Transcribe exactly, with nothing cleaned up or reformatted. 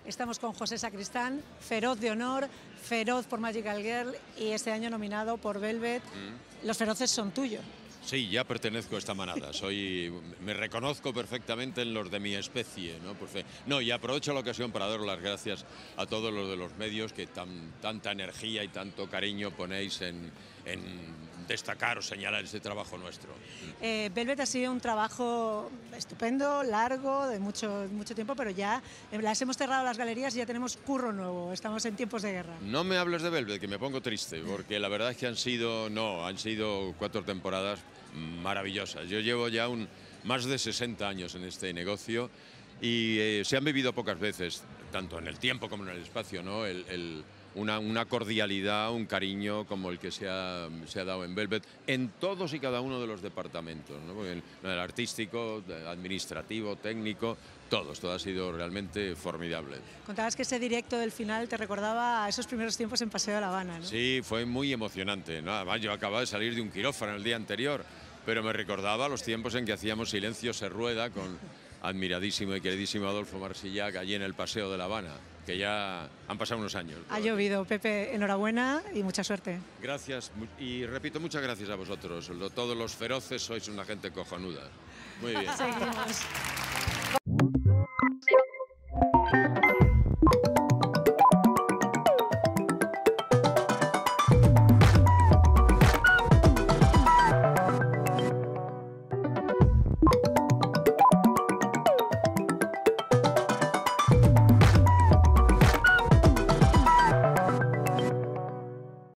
Estamos con José Sacristán, feroz de honor, feroz por Magical Girl y este año nominado por Velvet. Mm. Los feroces son tuyos. Sí, ya pertenezco a esta manada. Soy, me reconozco perfectamente en los de mi especie, ¿no? Por fe. No, y aprovecho la ocasión para dar las gracias a todos los de los medios que tan, tanta energía y tanto cariño ponéis en, en destacar o señalar este trabajo nuestro. Eh, Velvet ha sido un trabajo estupendo, largo, de mucho, mucho tiempo, pero ya las hemos cerrado las galerías y ya tenemos curro nuevo. Estamos en tiempos de guerra. No me hables de Velvet, que me pongo triste, porque la verdad es que han sido, no, han sido cuatro temporadas maravillosas. Yo llevo ya un, más de sesenta años en este negocio y eh, se han vivido pocas veces, tanto en el tiempo como en el espacio, ¿no? El, el, una, una cordialidad, un cariño como el que se ha, se ha dado en Velvet en todos y cada uno de los departamentos, ¿no? Porque el, el artístico, administrativo, técnico, todos, todo ha sido realmente formidable. Contabas que ese directo del final te recordaba a esos primeros tiempos en Paseo de La Habana, ¿no? Sí, fue muy emocionante, ¿no? Además, yo acababa de salir de un quirófano el día anterior, pero me recordaba los tiempos en que hacíamos Silencio se rueda con admiradísimo y queridísimo Adolfo Marsillac allí en el Paseo de La Habana, que ya han pasado unos años. Ha llovido, Pepe, enhorabuena y mucha suerte. Gracias, y repito, muchas gracias a vosotros. Todos los feroces sois una gente cojonuda. Muy bien. Seguimos.